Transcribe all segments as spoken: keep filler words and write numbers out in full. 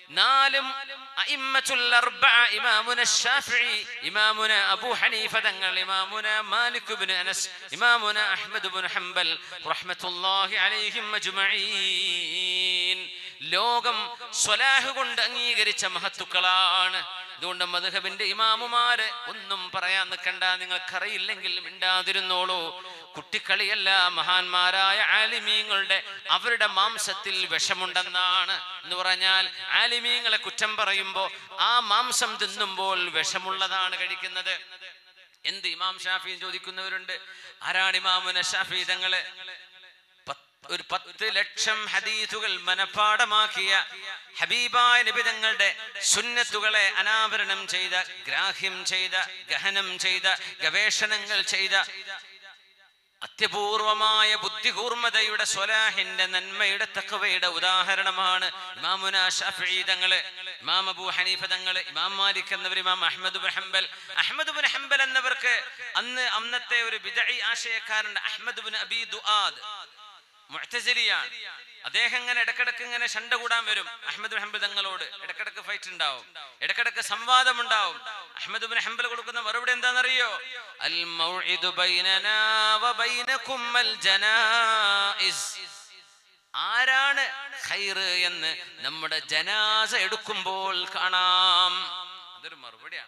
നാലും അഇമ്മത്തുൽ അർബഅ ഇമാമുന ശാഫിഈ, ഇമാമുന അബൂ ഹനീഫ തങ്ങൾ, ഇമാമുന മാലിക് ഇബ്നു അനസ്, ഇമാമുന അഹ്മദ് ഇബ്നു ഹംബൽ റഹ്മത്തുള്ളാഹി അലൈഹിം അജ്മഈൻ ലോകം സ്വലാഹ് കൊണ്ട് അംഗീകരിച്ച മഹത്തുക്കളാണ്. അതുകൊണ്ട് മദ്ഹബിന്റെ ഇമാമുമാര് ഒന്നും പറയാൻ നിൽക്കണ്ട, നിങ്ങൾക്കറിയില്ലെങ്കിൽ മിണ്ടാതിരുന്നോളൂ. കുട്ടിക്കളിയല്ല. മഹാന്മാരായ ആലിമീങ്ങളുടെ അവരുടെ മാംസത്തിൽ വിഷമുണ്ടെന്നാണ്. എന്ന് പറഞ്ഞാൽ ആലിമീങ്ങളെ കുറ്റം പറയുമ്പോൾ ആ മാംസം തിന്നുമ്പോൾ വിഷമുള്ളതാണ് കഴിക്കുന്നത്. എന്ത് ഇമാം ഷാഫി ചോദിക്കുന്നവരുണ്ട്. ആരാണ് ഇമാമുന ഷാഫി തങ്ങള്? ഒരു പത്ത് ലക്ഷം ഹദീസുകൾ മനഃപാഠമാക്കിയ ഹബീബായ നബി തങ്ങളുടെ സുന്നത്തുകളെ അനാവരണം ചെയ്ത, ഗ്രാഹ്യം ചെയ്ത, ഗഹനം ചെയ്ത, ഗവേഷണങ്ങൾ ചെയ്ത അത്യപൂർവമായ ബുദ്ധികൂർമ്മതയുടെ സ്വലാഹിന്റെ നന്മയുടെ തഖ്വയുടെ ഉദാഹരണമാണ് ഇമാമുന ശാഫിഈ തങ്ങള്, ഇമാം അബൂ ഹനീഫ തങ്ങള്, ഇമാം മാലിക് എന്നവർ, Imam Ahmad ibn Hanbal. Ahmad ibn Hanbal എന്നവർക്ക് അന്ന് അന്നത്തെ ഒരു ബിദ്അഈ ആശയക്കാരൻ അഹ്മദ് ഇബ്നു അബീ ദുആദ് മുഅ്തസിലിയാണ്. അദ്ദേഹം ഇങ്ങനെ ഇടക്കിടക്ക് ഇങ്ങനെ ശണ്ട കൂടാൻ വരും അഹ്മദ് ഇബ്നു ഹംബൽ തങ്ങളോട്. ഇടക്കിടക്ക് ഫൈറ്റ് ഉണ്ടാവും, ഇടക്കിടക്ക് സംവാദം ഉണ്ടാവും. അഹ്മദ് ഇബ്നു ഹംബൽ കൊടുക്കുന്ന മറുപടി എന്താണെന്നറിയോ? അൽ മൗഇദു ബൈനനാ വ ബൈനകും അൽ ജനായിസ്. ആരാണ് ഖൈർ എന്ന് നമ്മുടെ ജനാസ എടുക്കുമ്പോൾ കാണാം. അതൊരു മറുപടിയാണ്.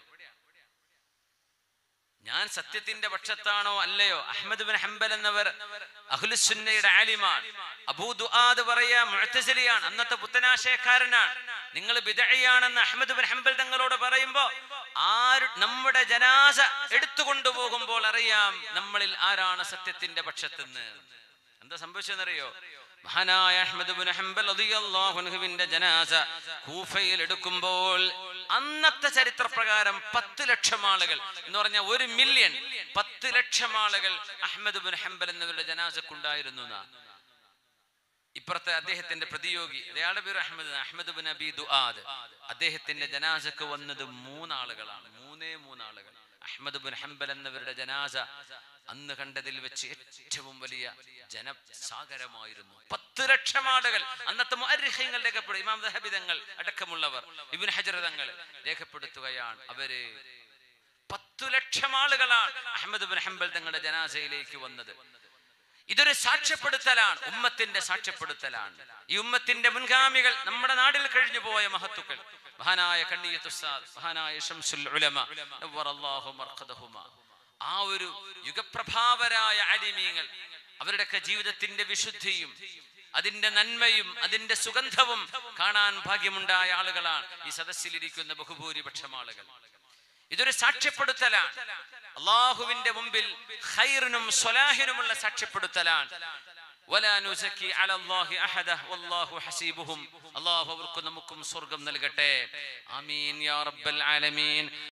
ഞാൻ സത്യത്തിന്റെ പക്ഷത്താണോ അല്ലയോ? അഹ്മദ് ഇബ്നു ഹംബൽ എന്നവർ അഹ്ലുസുന്നയുടെ ആലിമാണ്. അബൂ ദുആദ് പറയാ മുഅ്തസിലിയാണ്, അന്നത്തെ പുത്തനാശയക്കാരനാണ്. നിങ്ങൾ ബിദ്അയാണെന്ന് അഹ്മദ് ഇബ്നു ഹംബൽ തങ്ങളോട് പറയുമ്പോ ആര് നമ്മുടെ ജനാസ എടുത്തുകൊണ്ടുപോകുമ്പോൾ അറിയാം നമ്മളിൽ ആരാണ് സത്യത്തിന്റെ പക്ഷത്തെന്ന്. എന്താ സംഭവിച്ചെന്നറിയോ? മഹാനായ അഹ്മദ് ഇബ്നു ഹംബൽ റളിയല്ലാഹു അൻഹുവിന്റെ ജനാസ കൂഫയിൽ എടുക്കുമ്പോൾ അന്നത്തെ ചരിത്രപ്രകാരം പത്ത് ലക്ഷം ആളുകൾ എന്ന് പറഞ്ഞാൽ ഒരു മില്യൺ പത്ത് ലക്ഷം ആളുകൾ അഹ്മദ് ഇബ്നു ഹംബൽ എന്നവരുടെ ജനാസക്കുണ്ടായിരുന്നു. ഇപ്പുറത്തെ അദ്ദേഹത്തിന്റെ പ്രതിയോഗി, അയാളുടെ പേര് അഹ്മദ് അഹ്മദ് ഇബ്നു അബീ ദുആദ്. അദ്ദേഹത്തിന്റെ ജനാസക്ക് വന്നത് മൂന്നാളുകളാണ്, മൂന്നേ മൂന്നാളുകൾ. അഹ്മദ് ഇബ്നു ഹംബൽ എന്നവരുടെ ജനാസ അന്ന് കണ്ടതിൽ വെച്ച് ഏറ്റവും വലിയ ജനസാഗരമായിരുന്നു. പത്ത് ലക്ഷം ആളുകൾ. അന്നത്തെ മുഅർരിഖീങ്ങൾ രേഖപ്പെടും, ഇമാം ദഹബി തങ്ങൾ അടക്കമുള്ളവർ, ഇബ്നു ഹജർ തങ്ങൾ രേഖപ്പെടുത്തുകയാണ്. അവര് പത്തു ലക്ഷം ആളുകളാണ് അഹ്മദ് ഇബ്നു ഹംബൽ തങ്ങളുടെ ജനാസയിലേക്ക് വന്നത്. ഇതൊരു സാക്ഷ്യപ്പെടുത്തലാണ്, ഉമ്മത്തിന്റെ സാക്ഷ്യപ്പെടുത്തലാണ്. ഈ ഉമ്മത്തിന്റെ മുൻഗാമികൾ, നമ്മുടെ നാട്ടിൽ കഴിഞ്ഞു പോയ മഹത്തുക്കൾ, മഹാനായ കണ്ണിയത്ത് ഉസ്താദ്, മഹാനായ ശംസുൽ ഉലമ നവ്വറല്ലാഹു മർഖദഹുമ, ആ ഒരു യുഗപ്രഭാവരായ ആലിമീങ്ങൾ, അവരുടെയൊക്കെ ജീവിതത്തിന്റെ വിശുദ്ധിയും അതിന്റെ നന്മയും അതിന്റെ സുഗന്ധവും കാണാൻ ഭാഗ്യമുണ്ടായ ആളുകളാണ് ഈ സദസ്സിലിരിക്കുന്ന ബഹുഭൂരിപക്ഷം ആളുകൾ. ഇതൊരു സാക്ഷ്യപ്പെടുത്തലാണ്, അള്ളാഹുവിന്റെ മുമ്പിൽ ഖൈറിനും സ്വലാഹിനുമുള്ള സാക്ഷ്യപ്പെടുത്തലാണ്. വലാ നുസക്കി അലല്ലാഹി അഹദ വല്ലാഹു ഹസീബുഹും. അല്ലാഹു അവർക്കും നമുക്കും സ്വർഗ്ഗം നൽകട്ടെ. ആമീൻ യാ റബ്ബൽ ആലമീൻ.